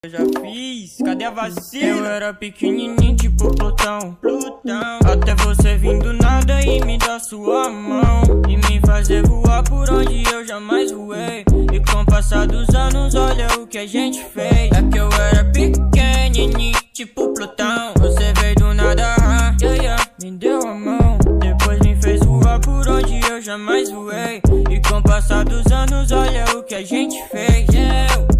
Eu já fiz, cadê a vacina? Eu era pequenininho tipo Plutão. Até você vir do nada e me dar sua mão e me fazer voar por onde eu jamais voei. E com o passar dos anos, olha o que a gente fez. É que eu era pequenininho tipo Plutão. Você veio do nada, me deu a mão, depois me fez voar por onde eu jamais voei. E com o passar dos anos, olha o que a gente fez.